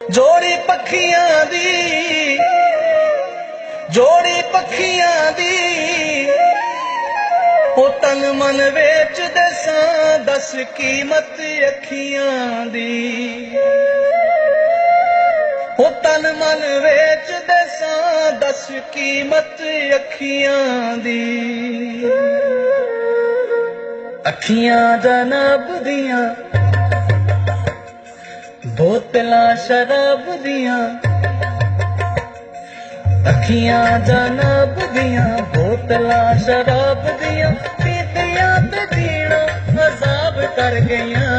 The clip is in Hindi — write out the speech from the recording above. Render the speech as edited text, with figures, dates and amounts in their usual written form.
जोड़ी पखियां दी, जोड़ी पखियां दी, ओ तन मन वेच दसा दस कीमत अखियां दी। ओ तन मन वेच दसा दस कीमत अखियां दी। अखियां जनाब दियां बोतलां शराब दियां, अखियां जनाब दियां बोतलां शराब दियां, पीतियां ते जीना अजाब कर गईयां।